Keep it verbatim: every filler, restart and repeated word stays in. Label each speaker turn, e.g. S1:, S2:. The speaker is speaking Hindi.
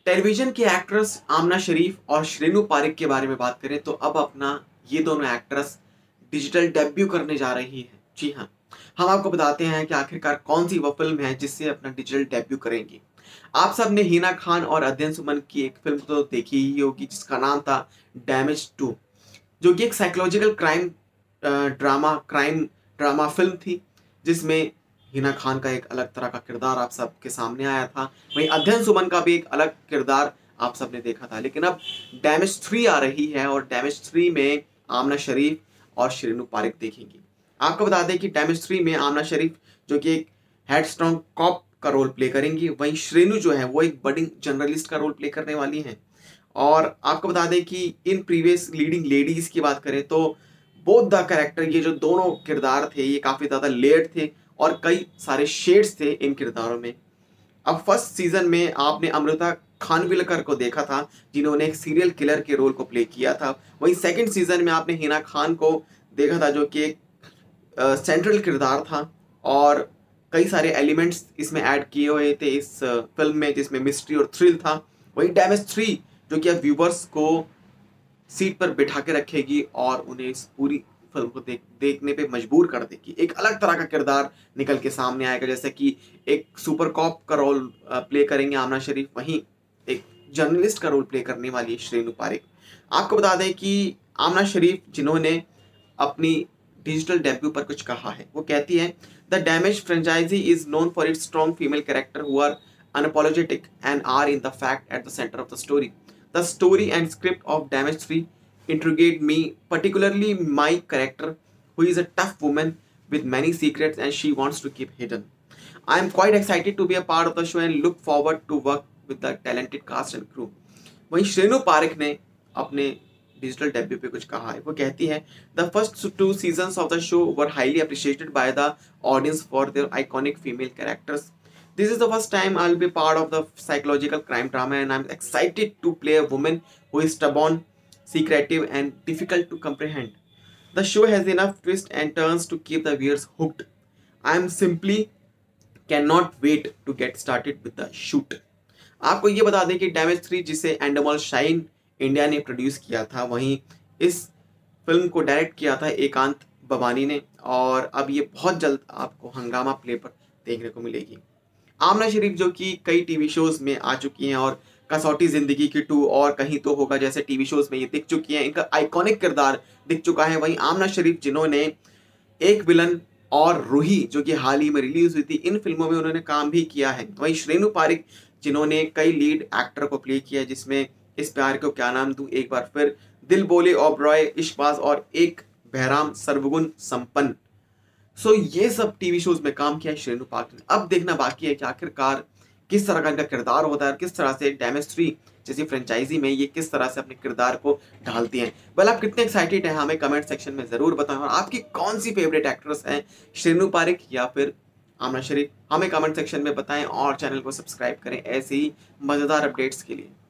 S1: टेलीविजन की एक्ट्रेस आमना शरीफ और श्रेनु पारिक के बारे में बात करें तो अब अपना ये दोनों एक्ट्रेस डिजिटल डेब्यू करने जा रही है। जी हाँ, हम आपको बताते हैं कि आखिरकार कौन सी वो फिल्म है जिससे अपना डिजिटल डेब्यू करेंगी। आप सब ने हिना खान और अध्ययन सुमन की एक फिल्म तो देखी ही होगी जिसका नाम था डैमेज टू, जो कि एक psychological crime drama crime drama film थी, जिसमें हिना खान का एक अलग तरह का किरदार आप सबके सामने आया था। वहीं अध्ययन सुमन का भी एक अलग किरदार आप सबने देखा था। लेकिन अब डैमेज थ्री आ रही है और डैमेज थ्री में आमना शरीफ और श्रेनु पारिक देखेंगी। आपको बता दें कि डैमेज थ्री में आमना शरीफ जो कि एक हेडस्ट्रॉन्ग कॉप का रोल प्ले करेंगी, वहीं श्रेनु जो है वो एक बडिंग जर्नलिस्ट का रोल प्ले करने वाली हैं। और आपको बता दें कि इन प्रीवियस लीडिंग लेडीज की बात करें तो बोथ द कैरेक्टर, ये जो दोनों किरदार थे ये काफ़ी ज़्यादा लेयर्ड थे और कई सारे शेड्स थे इन किरदारों में। अब फर्स्ट सीजन में आपने अमृता खानविलकर को देखा था जिन्होंने एक सीरियल किलर के रोल को प्ले किया था। वहीं सेकंड सीजन में आपने हिना खान को देखा था जो कि एक सेंट्रल किरदार था और कई सारे एलिमेंट्स इसमें ऐड किए हुए थे इस फिल्म में, जिसमें मिस्ट्री और थ्रिल था। वहीं डैमेज थ्री जो कि अब व्यूवर्स को सीट पर बिठा के रखेगी और उन्हें इस पूरी फिल्म को देख देखने पे मजबूर कर देगी। एक अलग तरह का किरदार निकल के सामने आएगा, जैसे कि एक सुपर कॉप का रोल प्ले करेंगे आमना शरीफ, वहीं एक जर्नलिस्ट का रोल प्ले करने वाली है श्रेनु पारिक। आपको बता दें कि आमना शरीफ जिन्होंने अपनी डिजिटल डेब्यू पर कुछ कहा है, वो कहती है the Damaged franchise is known for its strong female characters who are unapologetic and are in the fact at the center of the story. The story and script of Damage three intrigued me, particularly my character, who is a tough woman with many secrets and she wants to keep hidden. I am quite excited to be a part of the show and look forward to work with the talented cast and crew. वहीं श्रेनु पारिक ने अपने डिजिटल डेब्यू पे कुछ कहा है। वो कहती है the first two seasons of the show were highly appreciated by the audience for their iconic female characters. This is the first time I'll be part of the psychological crime drama and I'm excited to play a woman who is stubborn, secretive and difficult to comprehend. The show has enough twists and turns to keep the viewers hooked. I am simply cannot wait to get started with the shoot. आपको ये बता दें कि डैमेज थ्री जिसे एंडमॉल शाइन इंडिया ने प्रोड्यूस किया था, वहीं इस फिल्म को डायरेक्ट किया था एकांत बबानी ने और अब ये बहुत जल्द आपको हंगामा प्ले पर देखने को मिलेगी। आमना शरीफ जो कि कई टीवी शोज में आ चुकी हैं और कसौटी जिंदगी की टू और कहीं तो होगा जैसे टीवी शोज में ये दिख चुकी हैं, इनका आइकॉनिक किरदार दिख चुका है। वहीं आमना शरीफ जिन्होंने एक विलन और रूही जो कि हाल ही में रिलीज हुई थी, इन फिल्मों में उन्होंने काम भी किया है। वहीं श्रेनु पारिक जिन्होंने कई लीड एक्टर को प्ले किया, जिसमें इस प्यार को क्या नाम दूं, एक बार फिर, दिल बोले ओबरॉय, इश्कबाज और एक बहराम सर्वगुण संपन्न, सो so, ये सब टीवी शोज में काम किया है श्रेनु पारिक ने। अब देखना बाकी है कि आखिरकार किस तरह का इनका किरदार होता है और किस तरह से डैमेज थ्री जैसी फ्रेंचाइजी में ये किस तरह से अपने किरदार को ढालती हैं। वेल, आप कितने एक्साइटेड हैं हमें कमेंट सेक्शन में ज़रूर बताएं और आपकी कौन सी फेवरेट एक्ट्रेस हैं, श्रेनु पारिक या फिर आमना शरीफ, हमें कमेंट सेक्शन में बताएं और चैनल को सब्सक्राइब करें ऐसे ही मज़ेदार अपडेट्स के लिए।